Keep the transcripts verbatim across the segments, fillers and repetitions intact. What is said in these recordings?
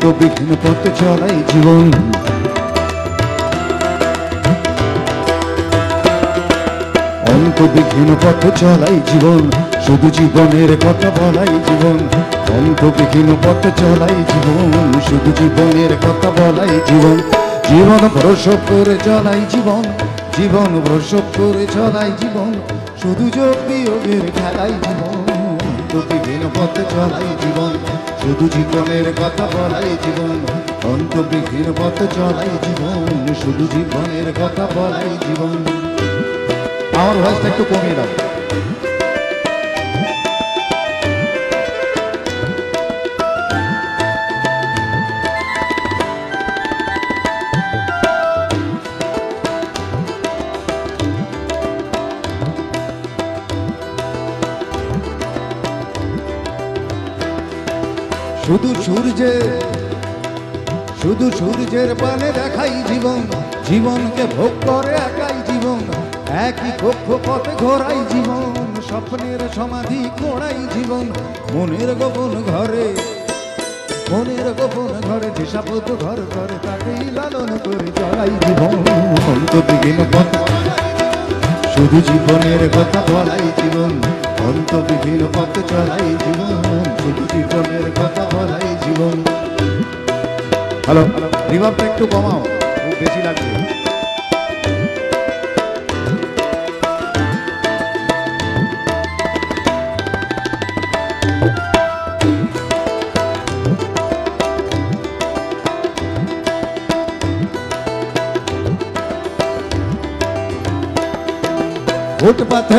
অন্তবিহীন পথ চলাই জীবন, অন্তবিহীন পথ চলাই জীবন, শুধু জীবনের কথা বলাই জীবন, অন্তবিহীন পথ চলাই জীবন, শুধু জীবনের কথা বলাই জীবন, জীবন প্রসব করে চলাই জীবন, জীবন প্রসব করে চলাই জীবন, শুধু যোগ বিয়োগের খেলাই জীবন, অন্তবিহীন পথ চলাই জীবন, শুধু জীবনের কথা বলাই জীবন, অন্তবিহীন পথ চলাই জীবন, শুধু জীবনের কথা বলাই জীবন। আমার ভয়েসটা একটু কমিয়ে দাও। শুধু সূর্যে শুধু সূর্যের পানে দেখাই জীবন, জীবনকে ভোগ করে একাই জীবন, একই কক্ষ পথে ঘোরাই জীবন, স্বপ্নের সমাধি কোড়াই জীবন, মনের গোপন ঘরে মনের গোপন ঘরে দিশাপথ ঘর ঘরে তাকেই লালন করে চলাই জীবন, অন্তবিহীন পথ শুধু জীবনের কথা বলাই জীবন, অন্তবিহীন পথ চলাই জীবন, শুধু জীবনের কথা বলাই জীবন। হ্যালো, রিভার্বটা একটু কমাও, খুব বেশি লাগছে। ফুটপাথে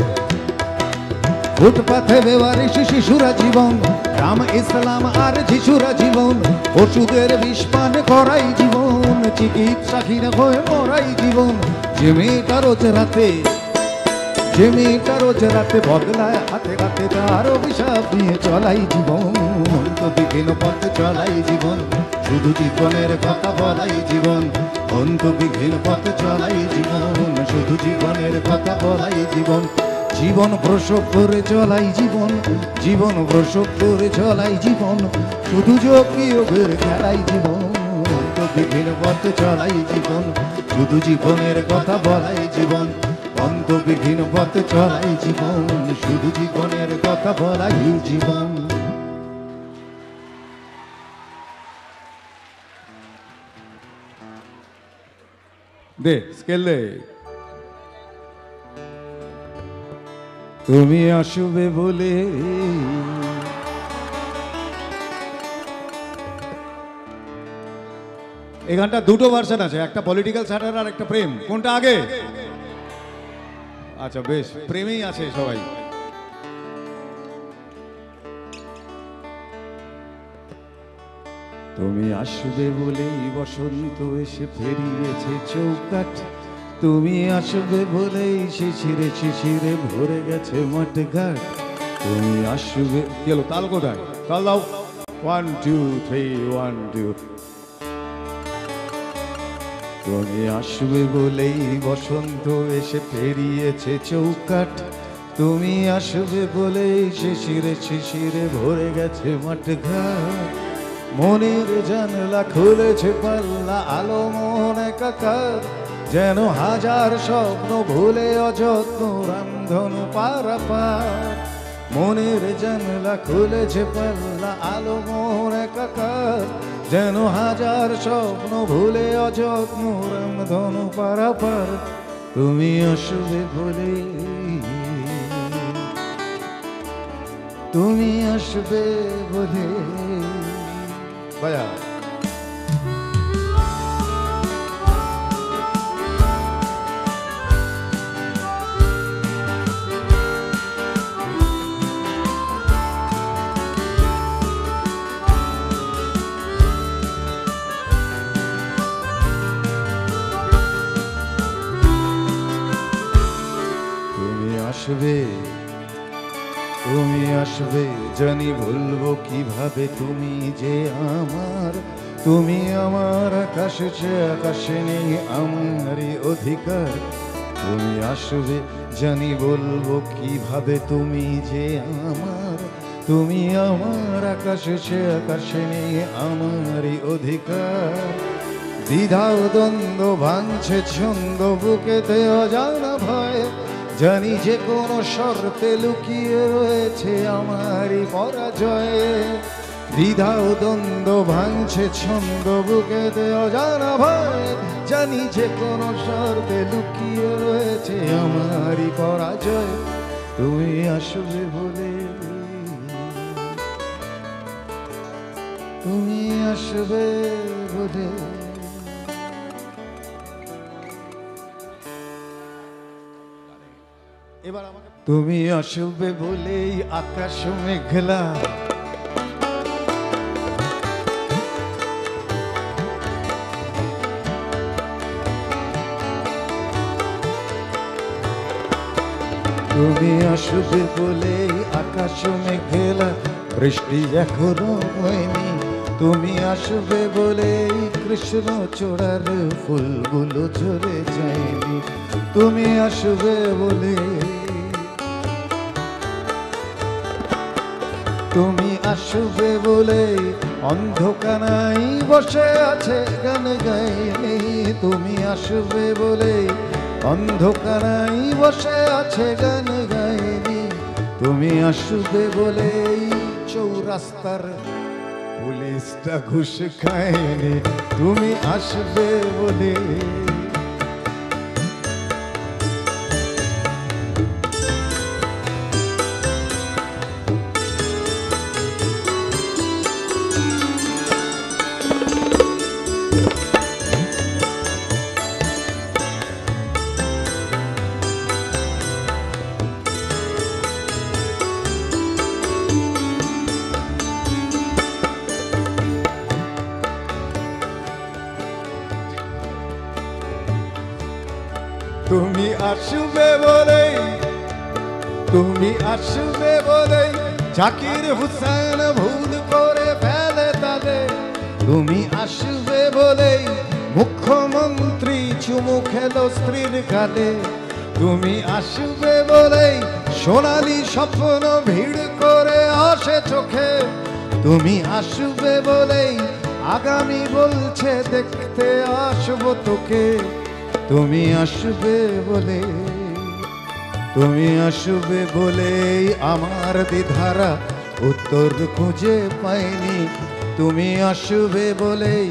ফুটপাথে বেওয়ারিশ শিশুরা জীবন, রাম ইসলাম আর যিশুরা জীবন, ওষুধের বিষ পান করাই জীবন, চিকিৎসাহীন হয়ে মরাই জীবন, যে মেয়েটা রোজ রাতে যে মেয়েটা রোজ রাতে বদলায় হাতে হাতে তার অভিশাপ নিয়ে চলাই জীবন, অন্তবিহীন পথ চলাই জীবন, শুধু জীবনের কথা বলাই জীবন, অন্তবিহীন পথ চলাই জীবন, শুধু জীবনের কথা বলাই জীবন, জীবন প্রসব করে চলাই জীবন, জীবন প্রসব করে চলাই জীবন, শুধু যোগ বিয়োগের খেলাই জীবন, অন্তবিহীন পথ চলাই জীবন, শুধু জীবনের কথা বলাই জীবন, অন্তবিহীন পথ চলাই জীবন, শুধু জীবনের কথা বলাই জীবন। দে স্কেল দে। তুমি আসবে বলে এই গানটা দুটো ভার্সন আছে, একটা পলিটিক্যাল স্যাটার আর একটা প্রেম, কোনটা আগে? আচ্ছা বেশ, প্রেমেই আছে সবাই। তুমি আসবে বলেই বসন্ত এসে ফেরিয়েছে চৌকাঠ, তুমি আসবে বলেই শিশিরে শিশিরে ভরে গেছে মাঠঘাট, তুমি আসবে কি হলো, তাল কোথায়? তাল দাও, one two three one two. তুমি আসবে বলেই বসন্ত এসে ফেরিয়েছে চৌকাঠ, তুমি আসবে বলেই শিশিরে শিশিরে ভরে গেছে মাঠঘাট, মনের জানলা খুলেছে পাল্লা আলো মন একাকার, যেন হাজার স্বপ্ন ভুলে অযত্ন রামধনু পারাপার, মনের জানলা খুলেছে পাল্লা আলো মন একাকার, যেন হাজার স্বপ্ন ভুলে অযত্ন রামধনু পারাপার, তুমি আসবে বলে তুমি আসবে বলে ভাইয়া। তুমি আসবে তুমি আসবে জানি ভুলবো কিভাবে, তুমি যে আমার তুমি আমার, আকাশে যে আকাশে নেই আমারই অধিকার, তুমি আসবে জানি বলবো কিভাবে, তুমি যে আমার তুমি আমার আকাশে, সে আকাশে নেই আমারই অধিকার। দ্বিধাও দ্বন্দ্ব ভাঙছে ছন্দ বুকেতে অজানা ভয়, জানি যে কোনো শর্তে লুকিয়ে রয়েছে আমারই পরাজয়। দ্বিধাও দ্বন্দ্ব ভাঙছে ছন্দ বুকেতে অজানা ভয়, জানি যে কোনো শর্তে লুকিয়ে রয়েছে আমারই পরাজয়। তুমি আসবে বলে, তুমি আসবে বলে, এবার আমাকে তুমি আসবে বলেই আকাশ মেঘলা, তুমি আসবে বলেই আকাশ মেঘলা, বৃষ্টি এখনো হয়নি। তুমি আসবে বলেই কৃষ্ণ চূড়ার ফুলগুলো ঝরে যায়নি। তুমি আসবে বলে, তুমি আসবে বলেই অন্ধকারাই বসে আছে গান গাইনি। তুমি আসবে বলেই অন্ধকারাই বসে আছে গান গাইনি। তুমি আসবে বলেই চৌরাস্তার পুলিশটা ঘুষ খায়নি। তুমি আসবে বলে, তুমি আসবে বলেই, তুমি আসবে বলেই জাকির হুসেন ভুল করে ফেলে তাদের। তুমি আসবে বলেই মুখ্যমন্ত্রী চুমু খেলো স্ত্রীর গালে। তুমি আসবে বলেই সোনালি স্বপ্ন ভিড় করে আসে চোখে। তুমি আসবে বলেই আগামী বলছে দেখতে আসবো তোকে। তুমি আসবে বলে, তুমি আসবে বলেই আমার দ্বিধারা উত্তর খুঁজে পাইনি। তুমি আসবে বলেই,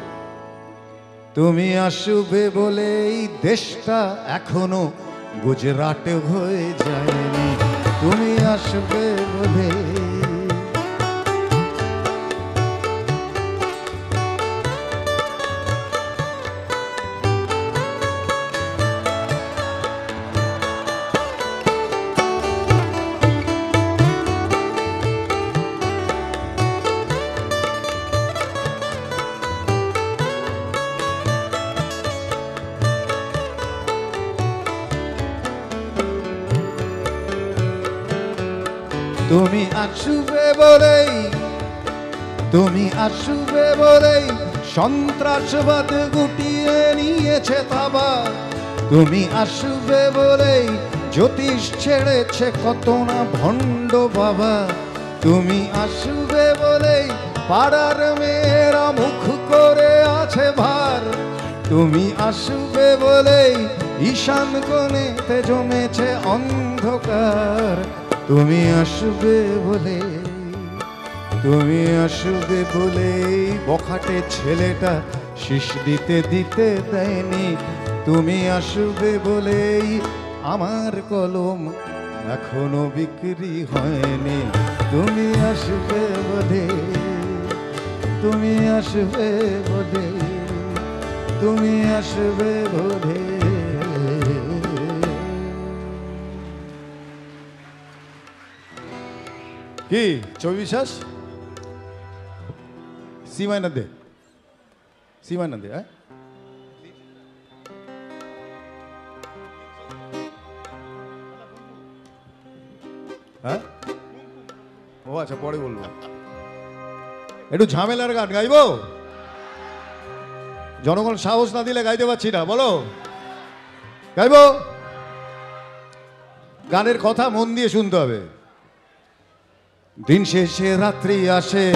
তুমি আসবে বলেই দেশটা এখনো গুজরাট হয়ে যায়নি। তুমি আসবে বলে, তুমি আসবে বলেই, তুমি আসবে বলেই সন্ত্রাসবাদ গুটিয়ে নিয়েছে তাবা। তুমি আসবে বলেই জ্যোতিষ ছেড়েছে কত না ভণ্ড বাবা। তুমি আসবে বলেই পাড়ার মেয়েরা মুখ করে আছে ভার। তুমি আসবে বলেই ঈশান কোণেতে জমেছে অন্ধকার। তুমি আসবে বলে, তুমি আসবে বলেই বখাটে ছেলেটা শীষ দিতে দিতে দেয়নি। তুমি আসবে বলেই আমার কলম এখনো বিক্রি হয়নি। তুমি আসবে বলে, তুমি আসবে বলে, তুমি আসবে বলে। কি ছবি বিশ্বাস? সীমায় না দে, সীমায় না দে। হ্যাঁ হ্যাঁ ও আচ্ছা, পরে বলবো। একটু ঝামেলার গান গাইবো, জনগণ সাহস না দিলে গাইতে পারছি না। বলো গাইবো? গানের কথা মন দিয়ে শুনতে হবে। দিন শেষে রাত্রি আসে,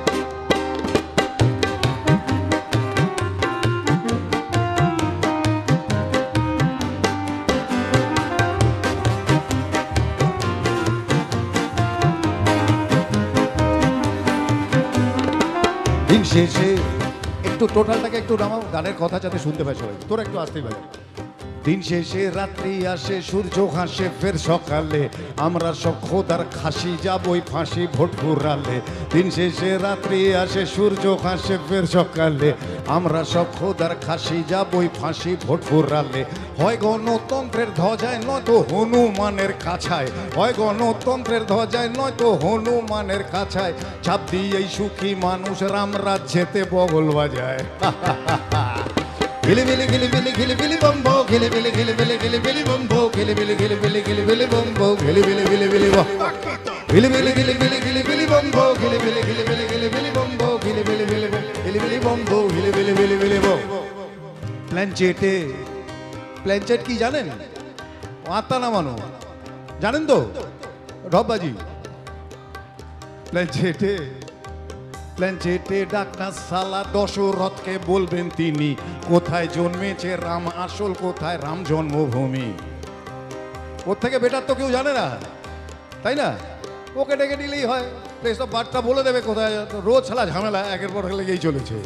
দিন শেষে একটু টোটালটাকে একটু নামাও, গানের কথা যাতে শুনতে পাই সবাই, তোরা একটু আসতেই পারে। দিন শেষে রাত্রি আসে, সূর্য হাসে ফের সকালে, আমরা সব খোদার খাসি যাবই ফাঁসি ভোট ফুরালে। দিন শেষে রাত্রি আসে, সূর্য হাসে ফের সকালে, আমরা সব খোদার খাসি যাবই ফাঁসি ভোট ফুরালে। হয় গণতন্ত্রের ধ্বজায় নয়তো হনুমানের কাছায়, হয় গণতন্ত্রের ধ্বজায় নয়তো হনুমানের কাছায়, চাপ দিয়েই সুখী মানুষ রাম রাজ্যেতে বগল বাজায়। Gilly billy gilly billy gilly billy bumbo, gilly billy gilly billy gilly billy bumbo, gilly billy gilly billy gilly billy bumbo, gilly billy billy billy bumbo, gilly billy gilly billy gilly billy bumbo, gilly billy gilly billy gilly billy bumbo, gilly billy billy gilly billy bumbo, gilly billy billy billy bumbo. প্ল্যানচেটে, planchette কি জানেন? আত্মা নামানো জানেন তো? ঢপবাজি। প্ল্যানচেটে, প্ল্যানচেটে ডাকনা সালা দশরথকে বলবেন তিনি, কোথায় জন্মেছে রাম, আসল কোথায় রাম জন্মভূমি। ওর থেকে বেটার তো কেউ জানে না, তাই না? ওকে ডেকে নিলেই হয়, প্লেস অফ বার্থটা বলে দেবে কোথায়। রোজ ছাড়া ঝামেলা একের পর লেগেই চলেছে।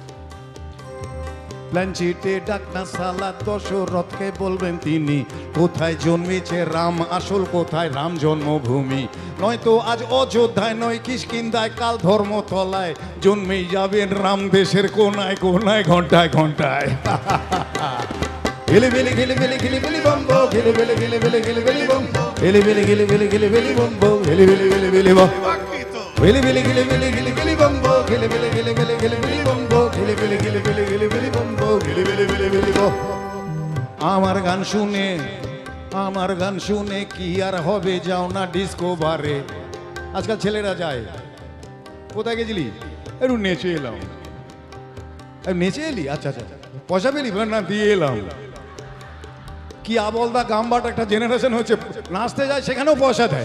প্ল্যানচেটে ডাকনা সালা দশরথকে বলবেন তিনি, কোথায় জন্মেছে রাম, আসল কোথায় রাম জন্মভূমি। নয়তো আজ অযোধ্যায় নয় কিষ্কিন্ধায়, কাল ধর্মতলায় জন্মেই যাবেন রাম দেশের কোনায় কোনায় ঘন্টায় ঘন্টায়। গিলি বিলি গিলি বিলি গিলি বিলি বম্বো, গিলি বিলি গিলি বিলি গিলি বিলি বম্বো, গিলি বিলি গিলি বিলি গিলি বিলি বম্বো, গিলি বিলি বিলি বিলি বম্বো, গিলি বিলি গিলি বিলি গিলি বিলি বম্বো, গিলি বিলি গিলি বিলি গিলি বিলি বম্বো, গিলি বিলি গিলি বিলি গিলি বিলি বম্বো, গিলি বিলি বিলি বিলি বম্বো। আমার গান শুনে, আমার গান শুনে কি আর হবে, যাও না ডিস্কো বারে। আজকাল ছেলেরা যায়, কোথায় গেছিলি? একটু নেচে এলাম। নেচে এলি? আচ্ছা আচ্ছা, পয়সা পেলি? না, দিয়ে এলাম। কি আবলদা গাম্বাট একটা জেনারেশন হচ্ছে, নাচতে যায় সেখানেও পয়সা দেয়।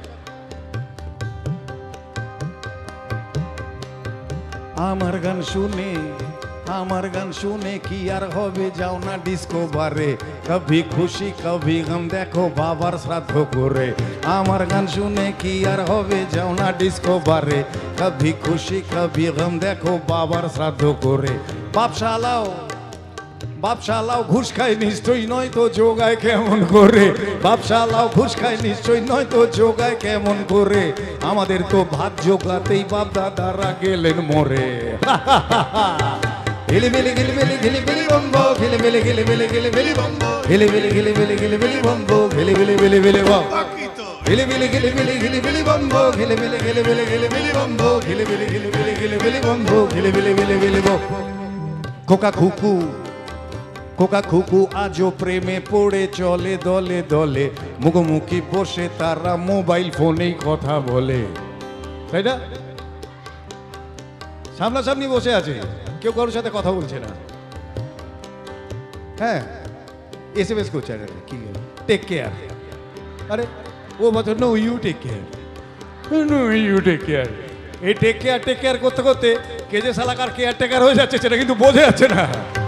আমার গান শুনে, আমার গান শুনে কি আর হবে, যাও না ডিস্কো বারে। কভি খুশি কভি গম দেখো বাবার শ্রাদ্ধ করে। আমার গান শুনে কি আর হবে, যাও না ডিস্কো বারে। কভি খুশি কভি গম দেখো বাবার শ্রাদ্ধ করে। বাপশালাও, বাপশালাও ঘুষ খায় নিশ্চয়ই, নয় তো যোগায় কেমন করে। বাপশালাও ঘুষ খায় নিশ্চয়ই, নয় তো যোগায় কেমন করে। আমাদের তো ভাত জোগাতেই বাপ দাদারা গেলেন মরে। গিলি বিলি গিলি বিলি গিলি বিলি বম্বো, গিলি বিলি গিলি বিলি গিলি বিলি বম্বো, গিলি বিলি গিলি বিলি গিলি বিলি বম্বো, গিলি বিলি বিলি বিলি বম্বো, গিলি বিলি গিলি বিলি গিলি বিলি বম্বো, গিলি বিলি গিলি বিলি গিলি বিলি বম্বো, গিলি বিলি গিলি বিলি গিলি বিলি বম্বো, গিলি বিলি বিলি বিলি বম্বো। খোকা খুকু, খোকা খুকু আজও প্রেমে পড়ে চলে দলে দলে, মুখোমুখি বসে তারা মোবাইল ফোনেই কথা বলে, তাই না? সামনাসামনি বসে আছে, কেউ কারোর সাথে কথা বলছে না। হ্যাঁ, এস এম এস করছে, কি টেক কেয়ার। আরে ও বলছে no you take care, no you take care. এই টেক কেয়ার টেক কেয়ার করতে করতে কে যে সালাকার কেয়ার টেকার হয়ে যাচ্ছে সেটা কিন্তু বোঝা যাচ্ছে না।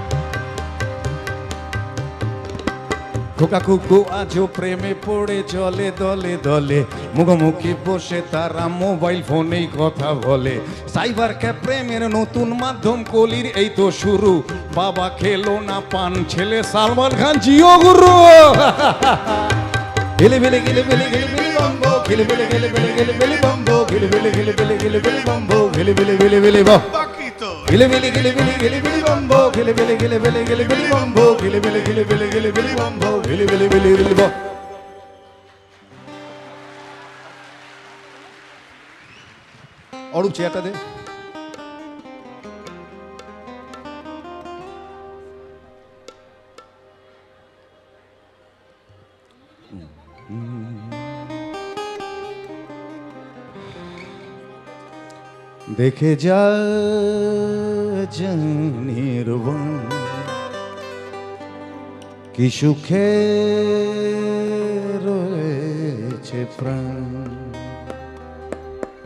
খোকা খুকু আজও প্রেমে পড়ে চলে দলে দলে, মুখোমুখি বসে তারা মোবাইল ফোনেই কথা বলে। সাইবার ক্যাফে প্রেমের নতুন মাধ্যম, কলির এই তো শুরু। বাবা খেলো না পান, ছেলে সালমান খান জিও গুরু। গিলি বিলি গিলি বিলি গিলি বিলি বম্বো, গিলি বিলি গিলি বিলি গিলি বিলি বম্বো, গিলি বিলি গিলি বিলি গিলি বিলি বম্বো, গিলি বিলি বিলি বিলি বম্বো, গিলি বিলি গিলি বিলি গিলি বিলি বম্বো, গিলি বিলি গিলি বিলি গিলি বিলি বম্বো, গিলি বিলি গিলি বিলি গিলি বিলি বম্বো, গিলি বিলি বিলি বিলি বম্বো। অরূপ চেয়ারটা দে। দেখে যা নির্বাণ কি সুখে রয়েছে প্রাণ,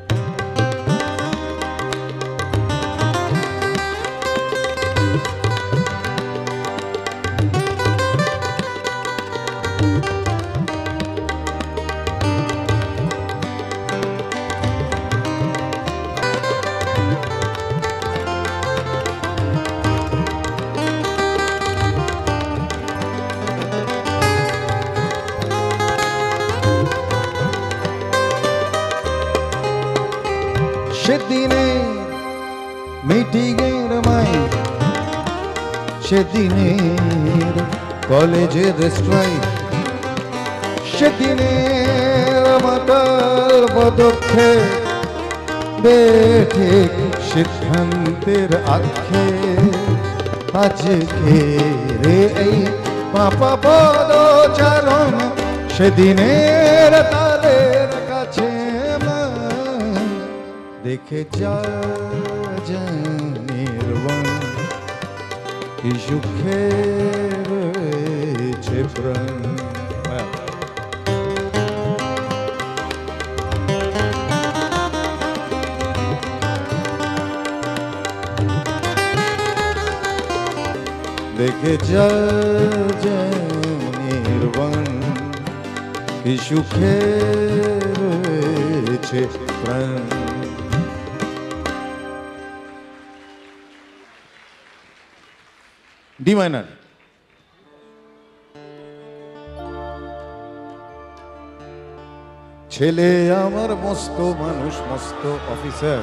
সেদিনে মিটিংয়ের মাইক, সেদিনের কলেজের স্ট্রাইক, সেদিনের মাতার পদক্ষেপ, বেঠিক সিদ্ধান্তের আক্ষে আজকে রে এই পাপা পদচারণ, সেদিনের তাদের কাছে দেখে যা নির্বাণ কি সুখে রয়েছে প্রাণ। দেখে যা নির্বাণ কি সুখে রয়েছে প্রাণ। D minor. ছেলে আমার মস্ত মানুষ, মস্ত অফিসার,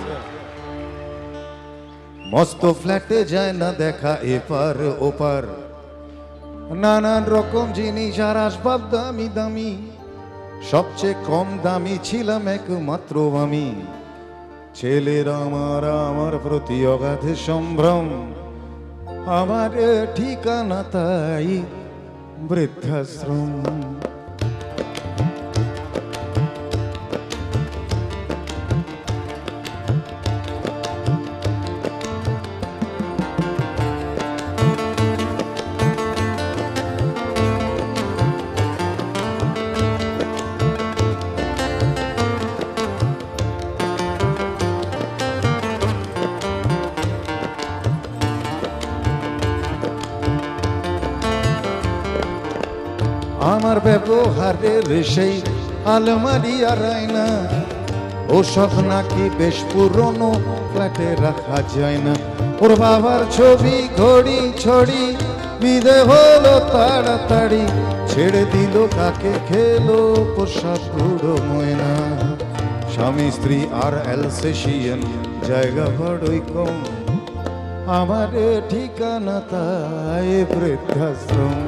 মস্ত ফ্ল্যাটে যায় না দেখা এপার ওপার, নানান রকম জিনিস আর আসবাব দামি দামি, সবচেয়ে কম দামি ছিলাম একমাত্র আমি। ছেলের আমার আমার প্রতি অগাধ সম্ভ্রম, আমার ঠিকানা তাই বৃদ্ধাশ্রম। আমার ব্যবহারের সেই আলমারি আর আয়না, ওসব নাকি বেশ পুরনো, ফ্ল্যাটে রাখা যায় না। ওর বাবার ছবি ঘড়ি ছড়ি বিদে হলো তাড়াতাড়ি, ছেড়ে দিল কাকে খেলো পোশাক বুড়ো ময়না। স্বামী স্ত্রী আর অ্যালসেশিয়ান, জায়গা বড়ই কম, আমার ঠিকানা তাই বৃদ্ধাশ্রম।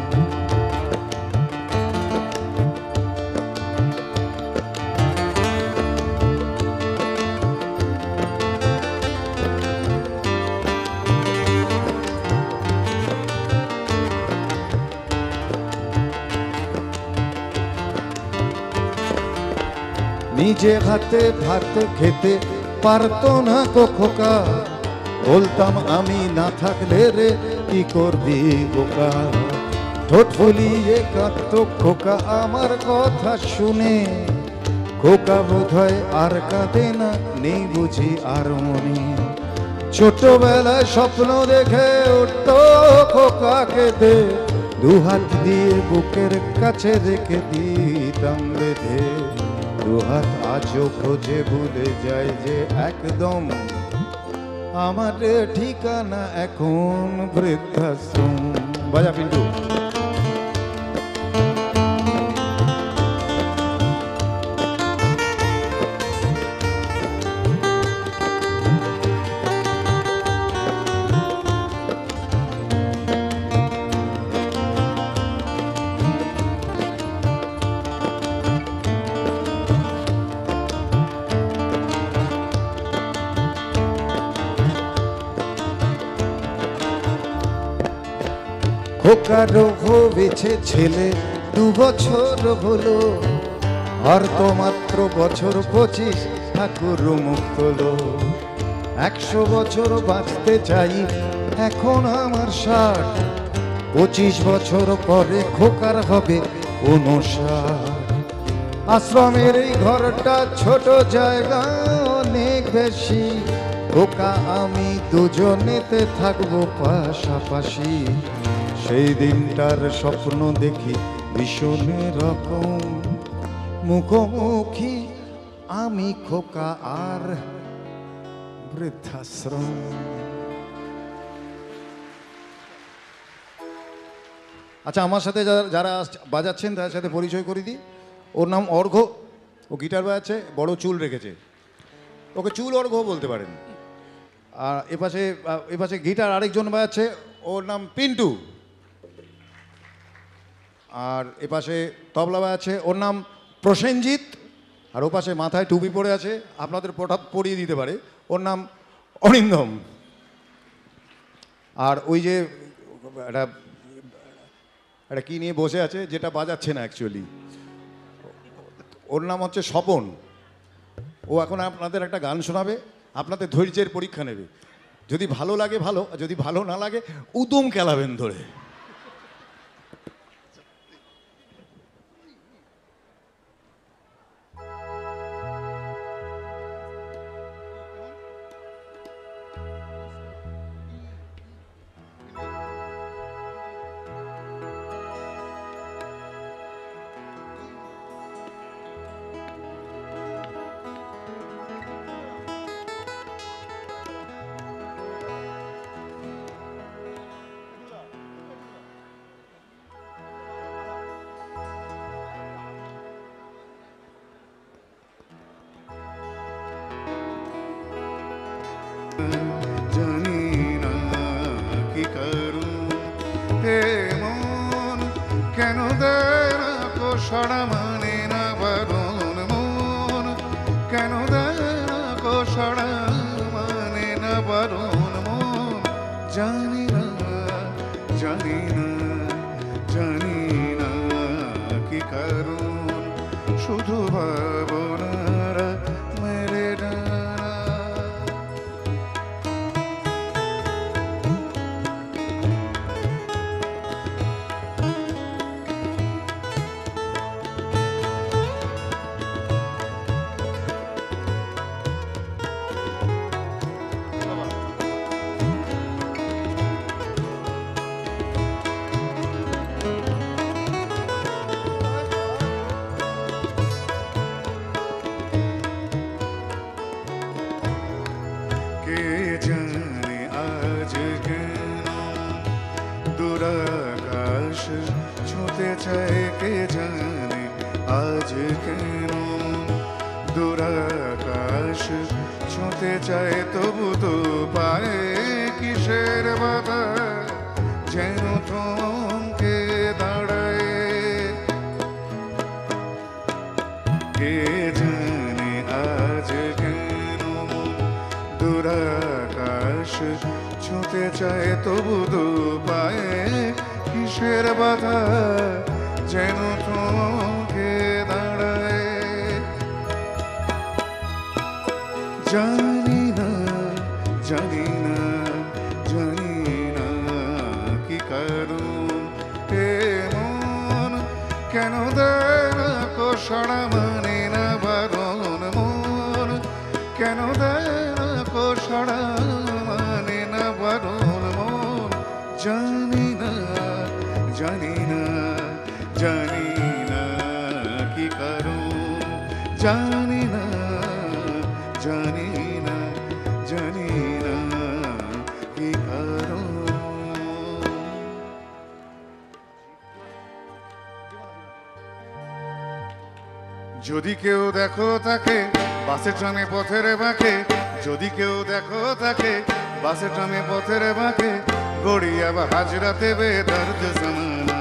নিজে হাতে ভাত খেতে পারতো না তো খোকা, বলতাম আমি না থাকলে রে কি করবি বোকা। ঠোঁট ফুলিয়ে কাঁদতো খোকা আমার কথা শুনে, খোকা বোধহয় আর কাঁদে না, নেই বুঝি আর মনে। ছোটবেলায় স্বপ্ন দেখে উঠতো খোকা কেঁদে, দুহাত দিয়ে বুকের কাছে রেখে দিতাম বেঁধে। দুহাত আজও খোঁজে ভুলে যায় যে একদম, আমার ঠিকানা এখন বৃদ্ধাশ্রম। বাজা পিন্টু। খোকার হয়েছে ছেলে দু বছর হলো, আর তো মাত্র বছর পঁচিশ, ঠাকুর মুখ তোলো। একশো বছর বাঁচতে চাই এখন আমার ষাট, পঁচিশ বছর পরে খোকার হবে ঊনষাট। আশ্রমের এই ঘরটা ছোট, জায়গা অনেক বেশি, খোকা আমি দুজনেতে থাকবো পাশাপাশি। সেই দিনটার স্বপ্ন দেখি ভীষণ রকম, মুখোমুখি আমি খোকা আর বৃদ্ধাশ্রম। আচ্ছা, আমার সাথে যারা বাজাচ্ছেন তাদের সাথে পরিচয় করে দিই। ওর নাম অর্ঘ্য, ও গিটার বাজাচ্ছে, বড় চুল রেখেছে। ওকে চুল অর্ঘ বলতে পারেন। আর এপাশে এপাশে গিটার আরেকজন বাজাচ্ছে, ওর নাম পিন্টু। আর এপাশে তবলা বাজাচ্ছে, ওর নাম প্রসেনজিৎ। আর ওপাশে মাথায় টুপি পরে আছে, আপনাদের পটা পরিয়ে দিতে পারে, ওর নাম অরিন্দম। আর ওই যে একটা একটা কী নিয়ে বসে আছে, যেটা বাজাচ্ছে না অ্যাকচুয়ালি, ওর নাম হচ্ছে স্বপন। ও এখন আপনাদের একটা গান শোনাবে, আপনাদের ধৈর্যের পরীক্ষা নেবে। যদি ভালো লাগে ভালো, যদি ভালো না লাগে উদম খেলাবেন ধরে। জানি না কি করুন, হে মন কেন দেয় না কো সাড়া, মানে না বারণ মন কেন দেয় না কো সাড়া, মানে না বারণ মন। জানি না জানি না জানি না কি করুন, শুধু ভাবনারা মেরে ডানা। কে জানে আজ কেন দুরাকাশ ছুঁতে চায়, কে জানে আজ কেন দুরাকাশ ছুঁতে চায়, তবু তো পায় কিসের বাধা, যেন থমকে দাঁড়ায়। কে জানে আজ কেন দুরাকাশ ছুঁতে চায়, তবু তো পায় কিসের বাধা, যেন থমকে দাঁড়ায়। জানি না জানি না জানি না কি করুন, হে মন কেন দেয় না কো সাড়া, মানে না বারণ মন কেন দেয় না কো সাড়া, মানে না বারণ মন। জানি না জানি না জানি না কি করুন, জানি না জানি না জানি না কি করুন। যদি কেউ দেখো তাকে বাসে ট্রামে পথের বাঁকে, যদি কেউ দেখো তাকে বাসে ট্রামে পথের বাঁকে, গড়িয়া বা হাজরা দেবে দর্দ জমানা।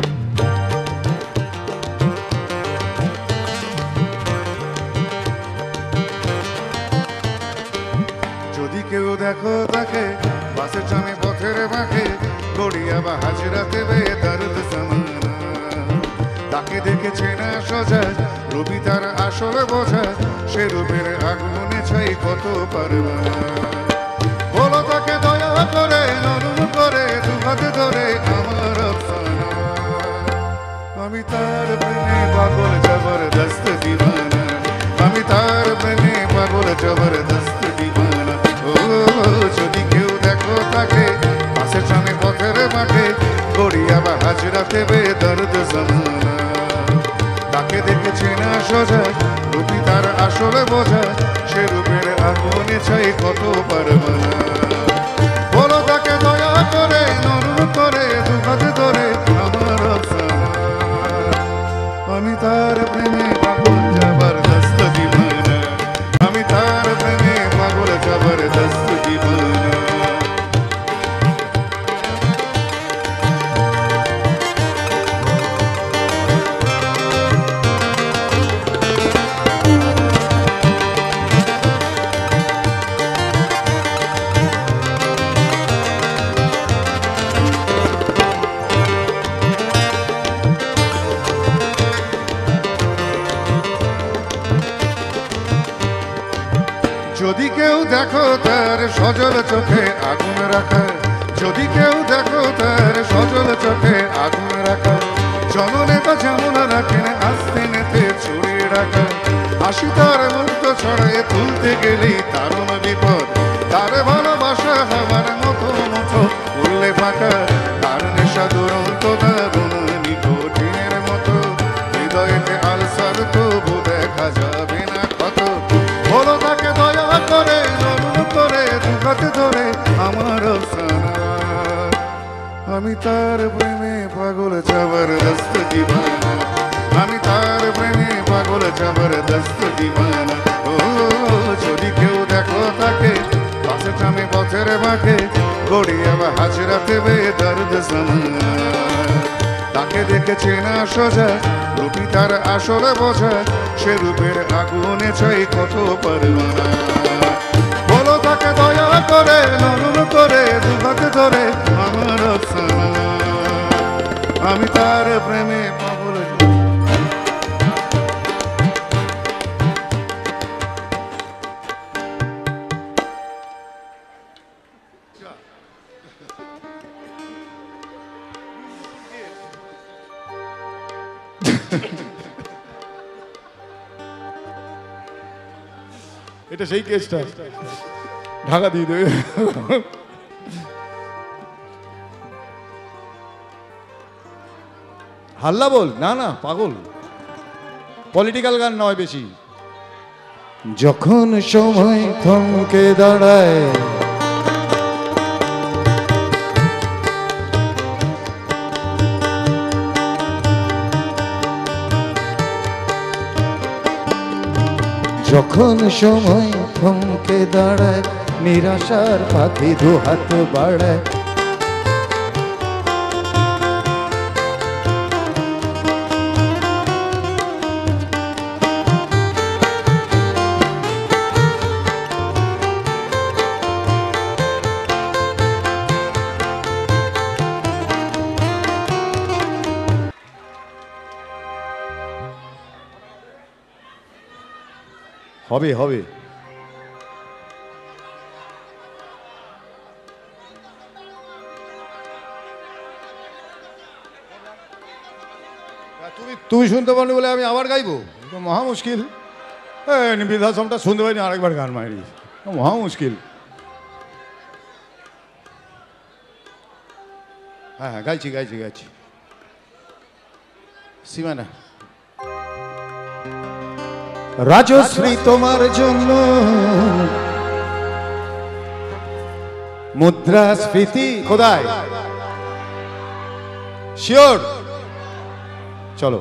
যদি কেউ দেখো তাকে বাসে ট্রামে পথের বাঁকে, গড়িয়া বা হাজরা দেবে দর্দ জমানা। তাকে দেখেছে না সোজা, রবি তার আসল বোঝা, সে রূপের আগুনে ছাই কত পারবা। বলো তাকে দয়া করে নরম করে দুহাত ধরে আমার আফসানা। আমি তার প্রেমে পাগল জবরদস্ত দিওয়ানা, আমি তার প্রেমে পাগল জবরদস্ত দিওয়ানা। ও যদি কেউ দেখো তাকে পাশে ট্রামে পথের বাঁকে, গড়িয়া বা হাজরা দেবে দর্দ জমানা। তাকে দেখেছে না সোজা, রূপী তার আসল বোঝা, সে রূপের আগুনে ছাই কত পারবা না। বলো তাকে দয়া করে নরম করে দুহাত ধরে আমার আফসানা। আমি তার প্রেমে পাগল জবরদস্ত দিওয়ানা, আমি তার প্রেমে যদি কেউ দেখো তার সজল চোখে আগুন রাখা, যদি কেউ দেখো তার সজল চোখে আগুন রাখা, জননেতা যেমন রাখেন আস্তে নেতে ছড়িয়ে রাখা, হাসি তার মুক্ত ছড়াইয়ে তুলতে গেলেই দারুণ বিপদ, তার ভালোবাসা হওয়ার মতো মুঠো উল্লে ফাঁকা, তার নেশা দুরন্ত দারুণ নিকোটিনের মতো, হৃদয়েতে আলসার তবু দেখা যাবে না ক্ষত, বলো তাকে দয়া করে নরম করে দুঘাতে ধরে আমার আফসানা, আমি তার প্রেমে পাগল জবরদস্ত দিওয়ানা, আমি তার প্রেমে পাগল জবরদস্ত দিওয়ানা। ও যদি কেউ দেখো তাকে পাশে টামে পথের বাঁকে, গড়িয়া বা হাজরাতে বেদর্দ সামানা, তাকে দেখে চেনা সোজা রূপী তার আসলে বোঝা, সে রূপের আগুনে চাই কত পরমানা, বলো তাকে দয়া করে নরম করে দুঘাতে ধরে আমার আফসানা, আমি তার প্রেমে পাগল। এটা সেই কেসটা, ঢাকা দিয়ে দেবে। হাল্লা বল না না পাগল, পলিটিক্যাল গান নয় বেশি। যখন সময় থমকে দাঁড়ায়, যখন সময় থমকে দাঁড়ায়, নিরাশার পাখি দু হাত বাড়ায়, হবে হবে তুমি তুমি শুনতে পারো বলে আমি আবার গাইবো, মহা মুশকিল। বৃদ্ধাশ্রমটা শুনতে পারিনি, আরেকবার গান মারি, মহা মুশকিল। হ্যাঁ হ্যাঁ গাইছি গাইছি গাইছি সীমানা। রাজশ্রী তোমার জন্য মুদ্রাস্ফীতি কোথায়, শিওর চলো।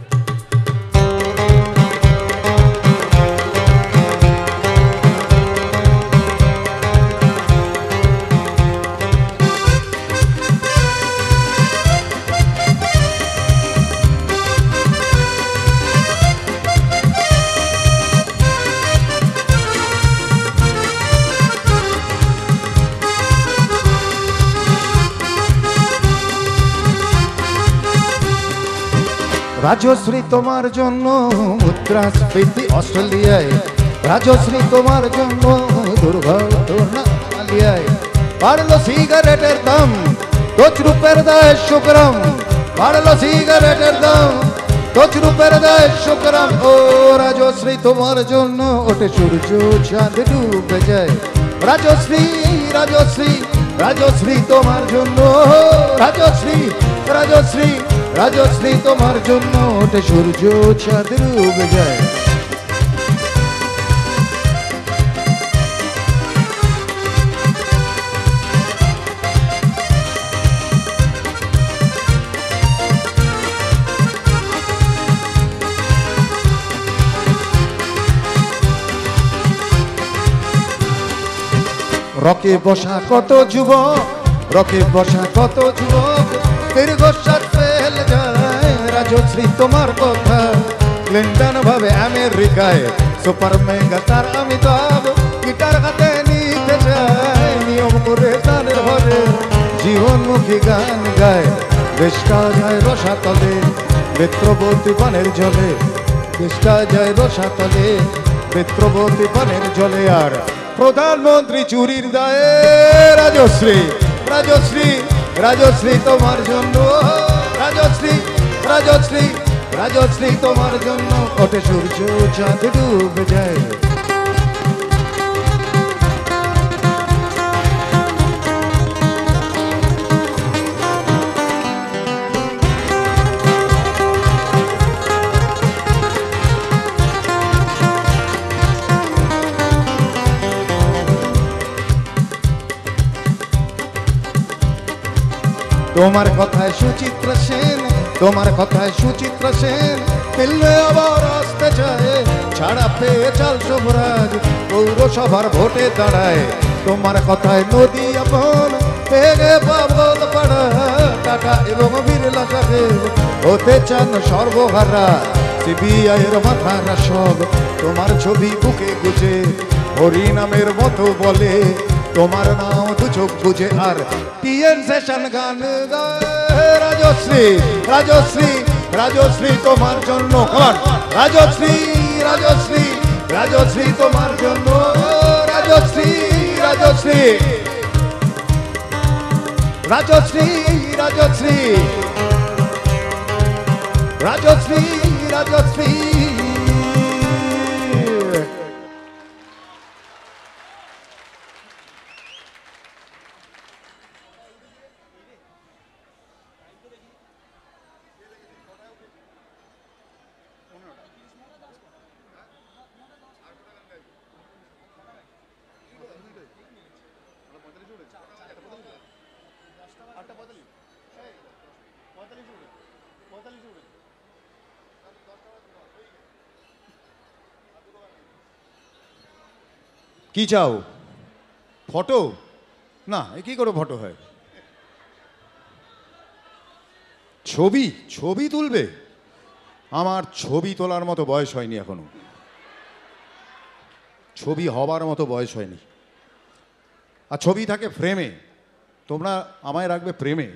রাজশ্রী তোমার জন্য মুদ্রাস্ফীতি অস্ট্রেলিয়ায়, রাজশ্রী তোমার জন্য দুর্ঘটনা আলিয়ায়, বাড়লো সিগারেটের দাম তজরূপের দেশ সুগ্রাম, বাড়লো সিগারেটের দাম তজরূপের দেশ সুগ্রাম। ও রাজশ্রী তোমার জন্য ওঠে সূর্য চাঁদ ডুবে যায়, রাজশ্রী রাজশ্রী রাজশ্রী তোমার জন্য, রাজশ্রী রাজশ্রী রাজশ্রী তোমার জন্য ওঠে সূর্য চাঁদ ডুবে যায়। রকে বসা কত যুবক, রকে বসা কত যুবক দীর্ঘশ্বাস ফেলে যায়, রাজশ্রী তোমার কথা ক্লিন্টন ভাবে আমেরিকায়, সুপার মেগা তার অমিতাভ গিটার হাতে নিতে যায়, নিয়ম করে গানের ভরে জীবনমুখী গান গায়, বেশটা যায় রসাতলে মিত্রবর্তী পানের জলে, বেশটা যায় রসাতলে মিত্রবতী পানের জলে আর প্রধানমন্ত্রী চুরির দায়ে রাজশ্রী রাজশ্রী রাজশ্রী তোমার জন্য রাজশ্রী রাজশ্রী রাজশ্রী তোমার জন্য ওঠে সূর্য চাঁদ ডুবে যায়। তোমার কথায় সুচিত্রা সেন তোমার কথায় সুচিত্রা সেন মিললে আবার আসতে চায় ছাড়া পেয়ে চাল শুভরাজ পৌরসভার ভোটে দাঁড়ায়। তোমার কথায় নদী আপন পেগে পাবল পাড়া টাটা এবং বিড়লা সাহেব হতে চান সর্বহারা। সিবিআই এর মাথারা সব তোমার ছবি বুকে গুজে হরিনামের মতো বলে তোমার নাম দু চোখ বুঝে আর টিএন সেশন গান গায়। রাজশ্রী রাজশ্রী রাজশ্রী তোমার জন্য কর রাজশ্রী রাজশ্রী রাজশ্রী তোমার জন্য রাজশ্রী রাজশ্রী রাজশ্রী রাজশ্রী রাজশ্রী রাজশ্রী কি চাও ফটো না এ কি করে ফটো হয় ছবি ছবি তুলবে আমার ছবি তোলার মতো বয়স হয়নি এখনো ছবি হবার মতো বয়স হয়নি আর ছবি থাকে ফ্রেমে তোমরা আমায় রাখবে প্রেমে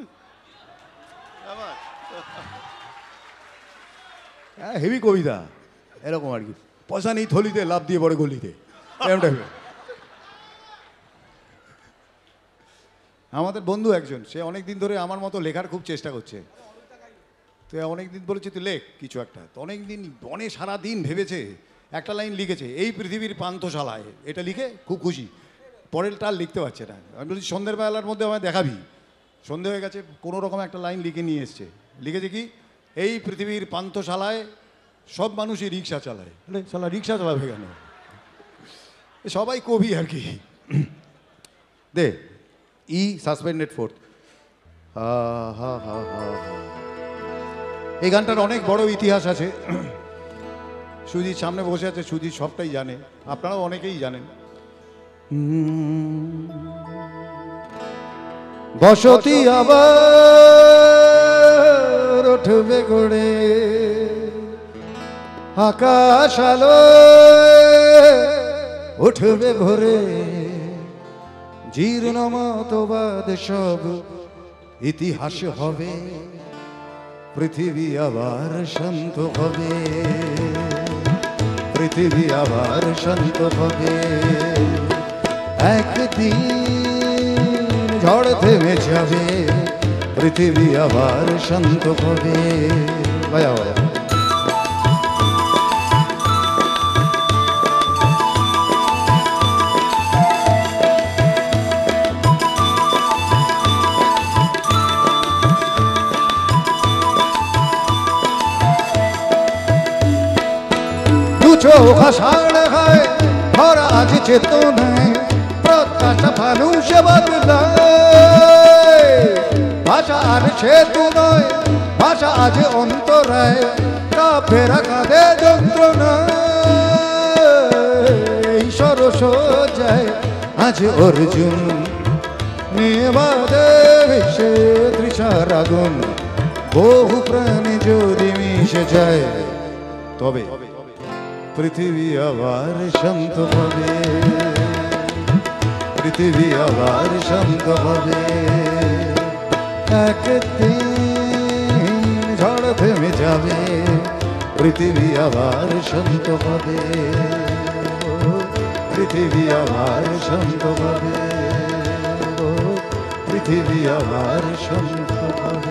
হ্যাঁ হেভি কবিতা এরকম আর কি পয়সা নেই থলিতে লাভ দিয়ে পড়ে গলিতে আমাদের বন্ধু একজন সে অনেক দিন ধরে আমার মতো লেখার খুব চেষ্টা করছে তো অনেক দিন বলেছে তুই লেখ কিছু একটা তো অনেক দিন অনেক সারাদিন ভেবেছে একটা লাইন লিখেছে এই পৃথিবীর পান্থশালায় এটা লিখে খুব খুশি পরেরটা আর লিখতে পারছে না আমি বলছি সন্ধ্যের বেলার মধ্যে আমায় দেখাবি সন্ধে হয়ে গেছে কোনো রকম একটা লাইন লিখে নিয়ে এসছে লিখেছে কি এই পৃথিবীর পান্থশালায় সব মানুষই রিক্সা চালায় বলে শালা রিক্সা চালাবে কেন সবাই কবি আর কি দে ই সাসপেন্ডেড ফোর্থ এই গানটার অনেক বড় ইতিহাস আছে সুজিত সামনে বসে আছে সুজিত সবটাই জানে আপনারাও অনেকেই জানেন বসতি আবার উঠবে গড়ে আকাশ আলো উঠবে ভরে জীর্ণ মতবাদ সব ইতিহাস হবে পৃথিবী আবার শান্ত হবে পৃথিবী আবার শান্ত হবে একদিন ঝড় থেমে যাবে পৃথিবী আবার শান্ত হবে বাজা বাজা চোখ আষাঢ় হয় ভরা আজ চেতনায় প্রত্যাশা মানুষ বদলায় ভাষা আর সেতু নয় ভাষা আজ অন্তরায় কাফেরা কাঁধে যন্ত্রণা এই সরস যায় আজ অর্জুন নেবাদে সে তৃষার আগুন বহু প্রাণী যদি মিশে যায় তবে পৃথিবী আবার শান্ত হবে পৃথিবী আবার শান্ত হবে একদিন ঝড় থেমে যাবে পৃথিবী আবার শান্ত হবে পৃথিবী আমার শান্ত হবে, ও পৃথিবী আমার শান্ত হবে।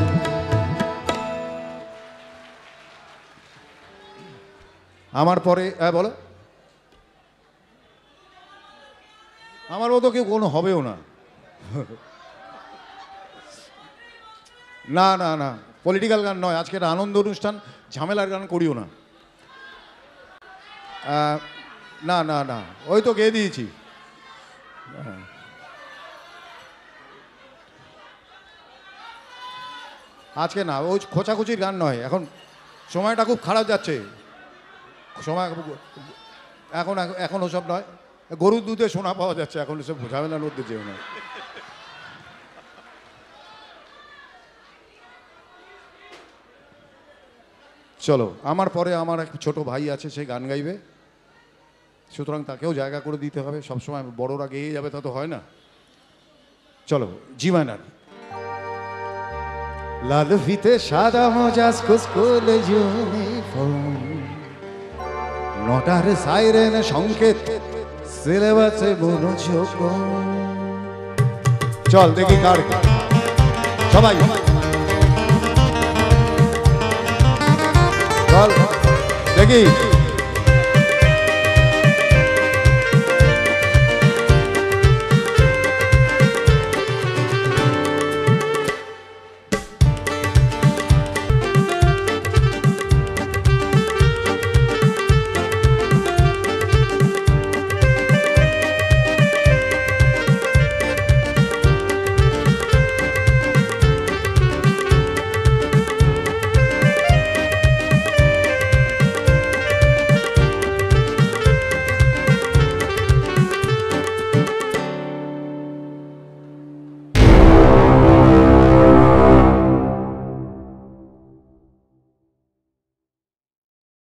আমার পরে হ্যাঁ বলো, আমার মতো কেউ কোনো হবেও না। না না না, পলিটিক্যাল গান নয়, আজকে একটা আনন্দ অনুষ্ঠান, ঝামেলার গান করিও না। আহ, না না না, ওই তো গেয়ে দিয়েছি। আজকে না, ওই খোঁচাখুচির গান নয়, এখন সময়টা খুব খারাপ যাচ্ছে, সময় এখন এখন ওসব নয়। গরুর দুধে সোনা পাওয়া যাচ্ছে, এখন ওসব ঝামেলার মধ্যে যেও না। চলো, আমার পরে আমার এক ছোট ভাই আছে, সে গান গাইবে, সুতরাং তাকেও জায়গা করে দিতে হবে। সবসময় বড়রা গেয়ে যাবে তা তো হয় না। চলো, জীবনার লাল ফিতে সাদা মজাজ কুসকুলে ইউনিফর্ম, নটার সাইরেন সংকেত, সিলেবাসে মনোযোগ। চল দেখি কার, সবাই চল দেখি।